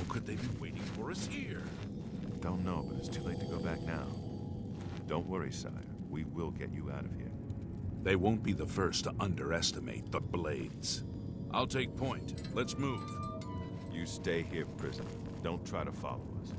could they be waiting for us here? Don't know, but it's too late to go back now. Don't worry, sire. We will get you out of here. They won't be the first to underestimate the Blades. I'll take point. Let's move. You stay here, prisoner. Don't try to follow us.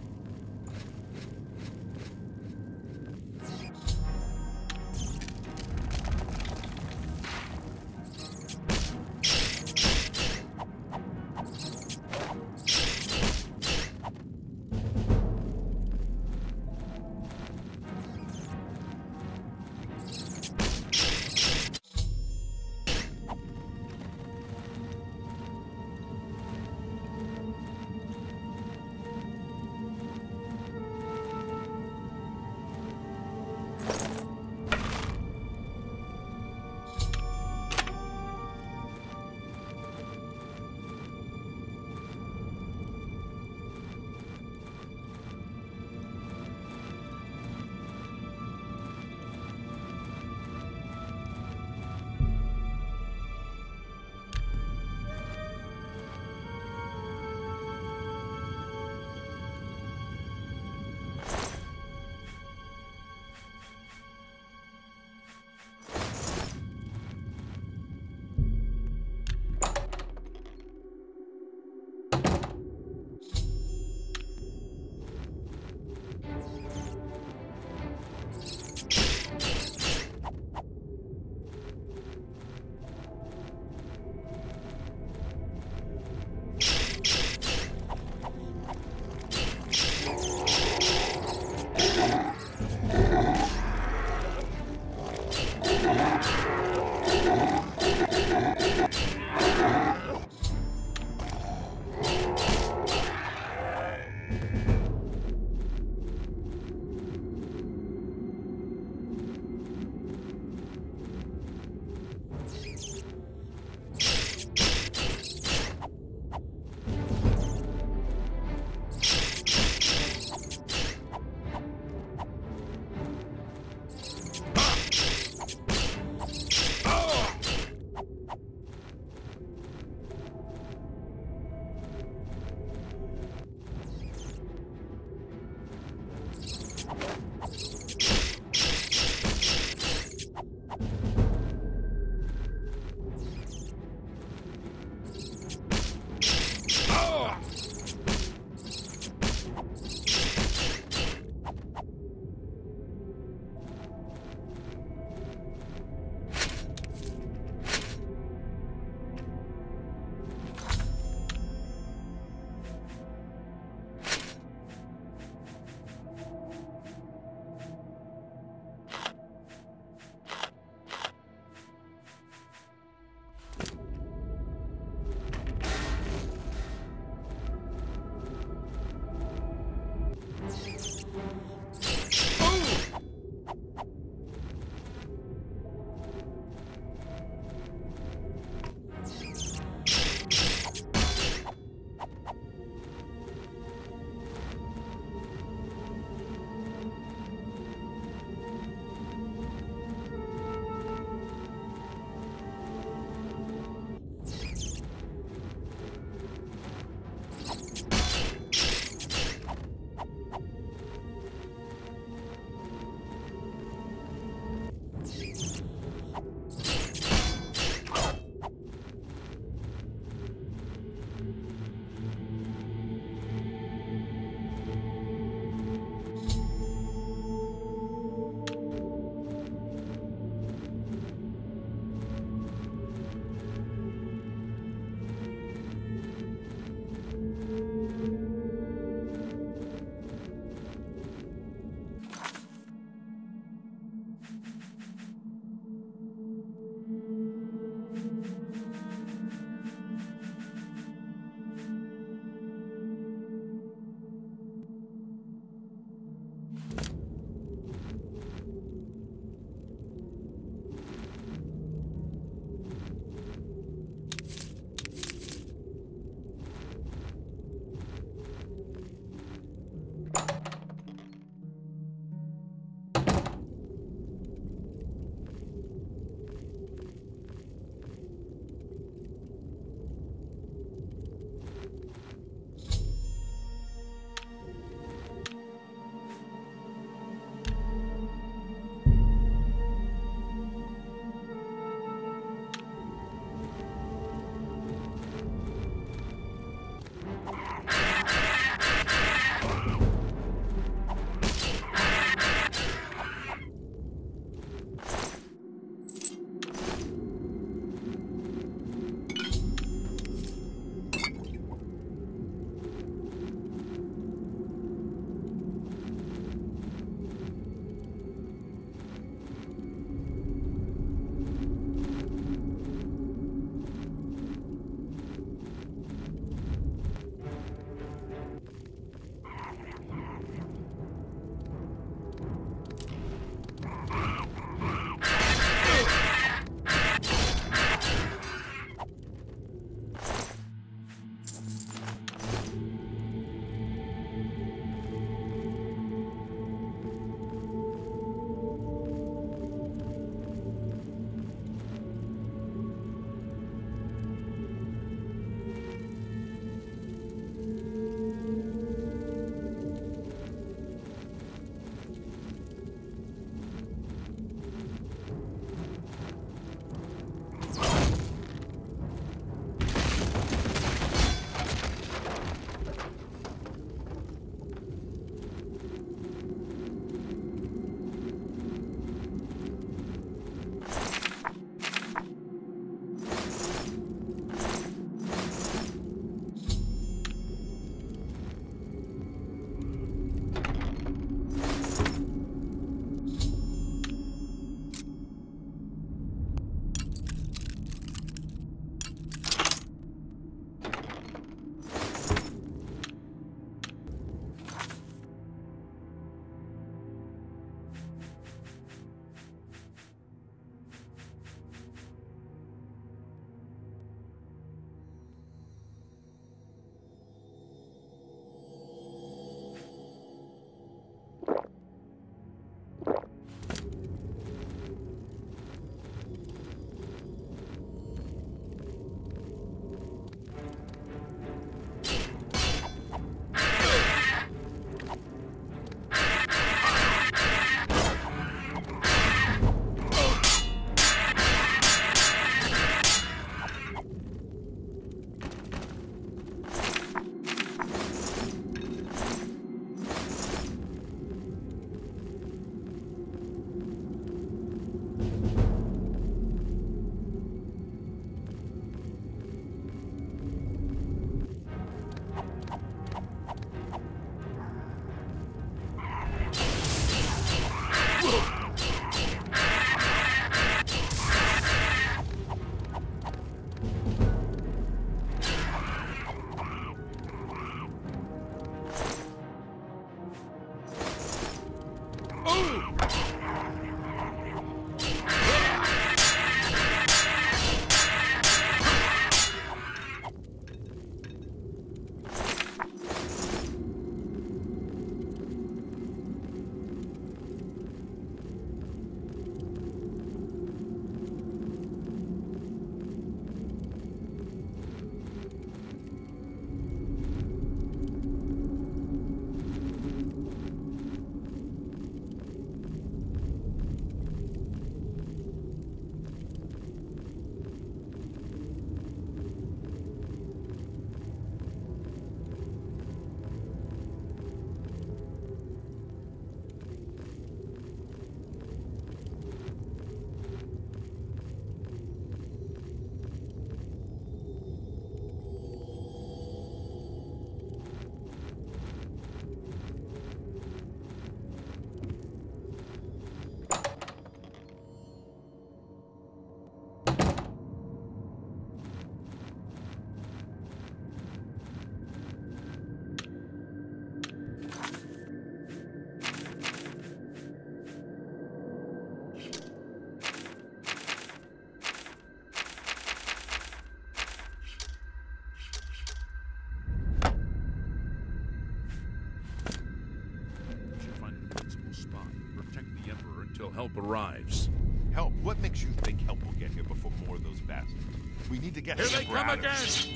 arrives. Help? What makes you think help will get here before more of those bastards? We need to get Here the they Emperor come out of again! here.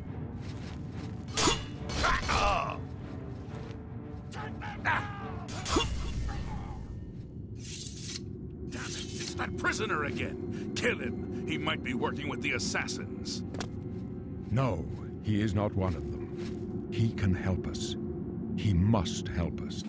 Damn it, it's that prisoner again! Kill him! He might be working with the assassins. No, he is not one of them. He can help us. He must help us.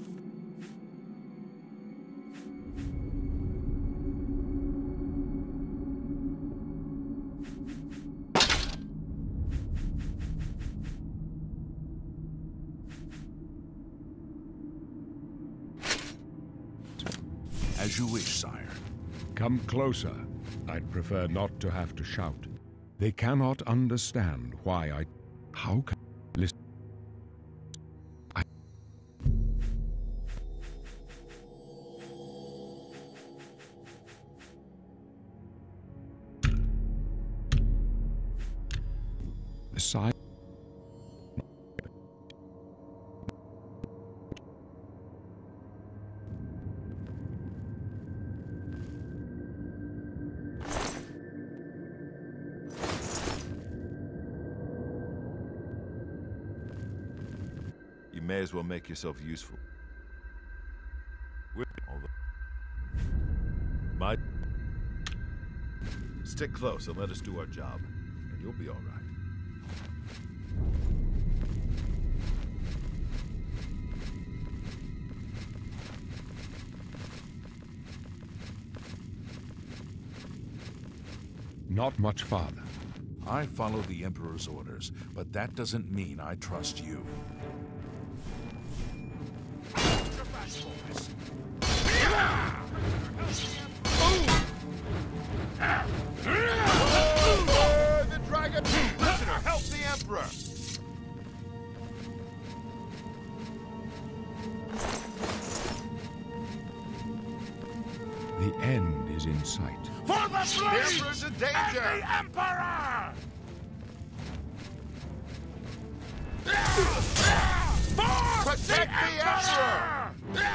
As you wish, sire. Come closer. I'd prefer not to have to shout. They cannot understand why I... How can... Listen... The side... You may as well make yourself useful. Stick close and let us do our job, and you'll be all right. Not much farther. I follow the Emperor's orders, but that doesn't mean I trust you. The dragon! Prisoner, help the Emperor! The end is in sight. For the blades! The Emperor's in danger! And the Emperor! For Protect the Emperor!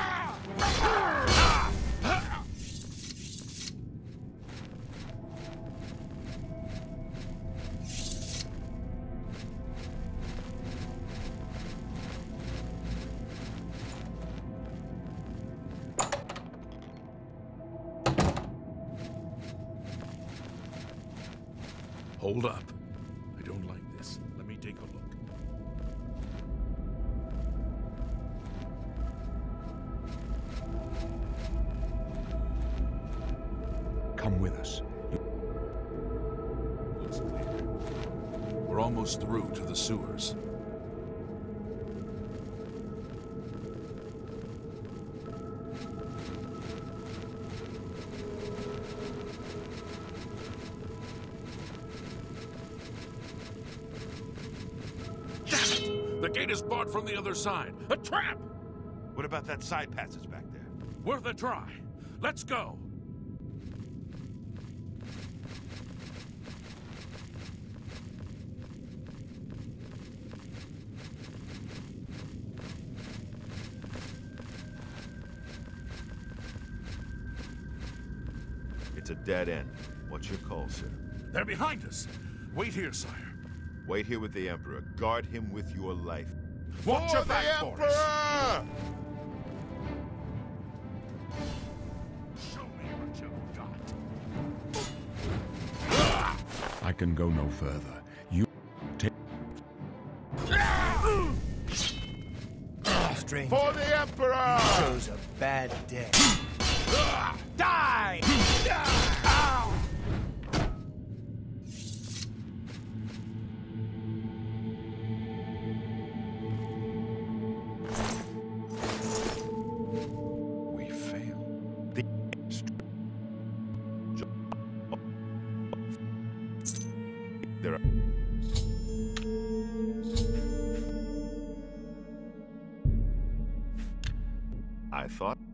Hold up. I don't like this. Let me take a look. Come with us. Looks clear. We're almost through to the sewers. Damn it! The gate is barred from the other side. A trap! What about that side passage back there? Worth a try. Let's go. It's a dead end. What's your call, sir? They're behind us. Wait here, sire. Wait here with the Emperor. Guard him with your life. Watch your back, Boris. Show me what you've got. I can go no further. You take... Stranger, For the Emperor! chose a bad day. Die! Ow! We fail. There are... I thought...